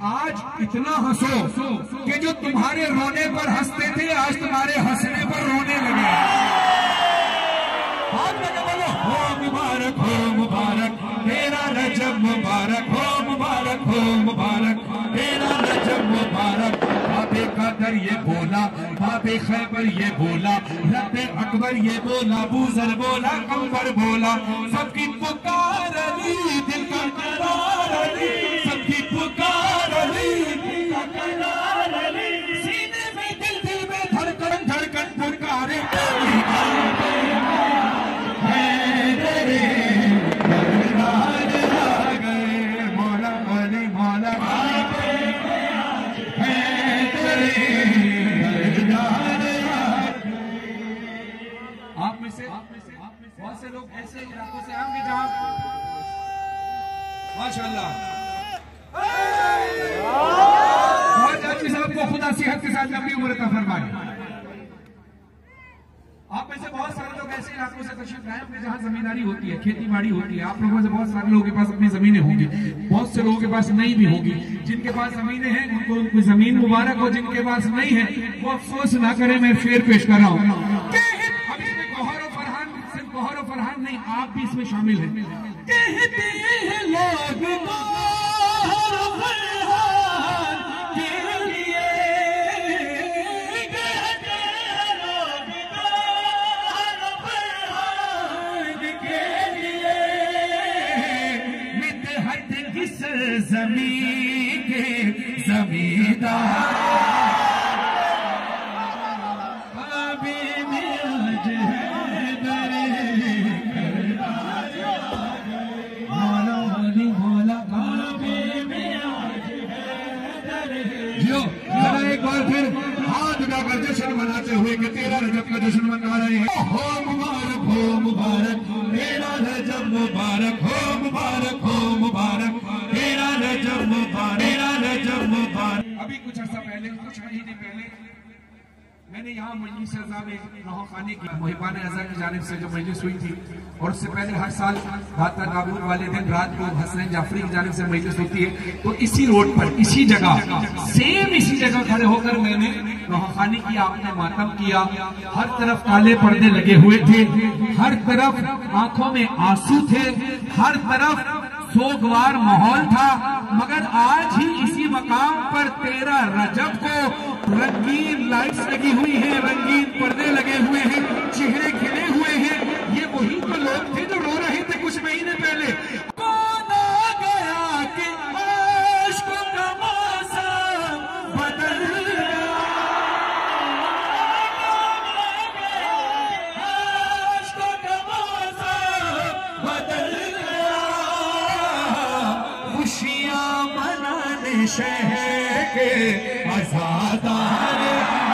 आज इतना हंसो कि जो तुम्हारे रोने पर हंसते थे आज तुम्हारे हंसने पर रोने लगे। हाथ लगे बोलो हो मुबारक तेरा रजब मुबारक, हो मुबारक तेरा रजब मुबारक। बाबे कादर ये बोला, बाबे खैबर ये बोला, रब्बे अकबर ये बोला, बूजर बोला, कंबर बोला, सबकी पुकार अली, दिल का करार अली, सबकी पुकार अली, दिल का करार अली, सीने में दिल में धड़कन पुकारे बहुत से लोग ऐसे इलाकों से आएंगे जहां माशाअल्लाह साहब को खुदा सेहत के साथ लंबी उम्र अता फरमाए। आप में से बहुत सारे लोग ऐसे इलाकों से तशरीफ लाए होंगे जहां जमींदारी होती है, खेती बाड़ी होती है। आप लोगों से बहुत सारे लोगों के पास अपनी जमीनें होंगी, बहुत से लोगों के पास नहीं भी होगी। जिनके पास जमीनें हैं उनको उनकी जमीन मुबारक हो, जिनके पास नहीं है वो अफसोस ना करे। मैं शेर पेश कर रहा हूँ, गौहर और फरहान नहीं, आप भी इसमें शामिल हैं। कहते हैं लोग गौहर और फरहान के लिए, कहते हैं लोग गौहर और फरहान के लिए, मितहत किस ज़मीं के ज़मींदार एक बार फिर हाथ उठाकर जश्न मनाते हुए कि तेरा रजब का जश्न मना रहे हैं। हो मुबारक तेरा रजब मुबारक, हो मुबारक तेरा रजब मुबारक। अभी कुछ अर्सा पहले, कुछ महीने पहले मैंने यहाँ मजलिस अज़ा में नौखाने की मुहिबान अज़ा की जानिब से जो मजलिस हुई थी, और उससे पहले हर साल दाता नाबूद वाले दिन रात को हसनैन जाफरी की जानिब से मजलिस होती है। तो इसी रोड पर, इसी जगह, सेम इसी जगह खड़े होकर मैंने नौखानी की, आपने मातम किया। हर तरफ काले पर्दे लगे हुए थे, हर तरफ आंखों में आंसू थे, हर तरफ सोगवार माहौल था। मगर आज ही इसी मकाम पर 13 रजब को रंगीन लाइट्स लगी हुई हैं, रंगीन पर्दे लगे हुए हैं, चेहरे खिले हुए हैं। ये वही तो लोग थे जो रो रहे थे कुछ महीने पहले। कौन आ गया कि इश्क का मौसम बदल गया, इश्क का मौसम बदल गया, खुशियां मनाने शहर के आजादार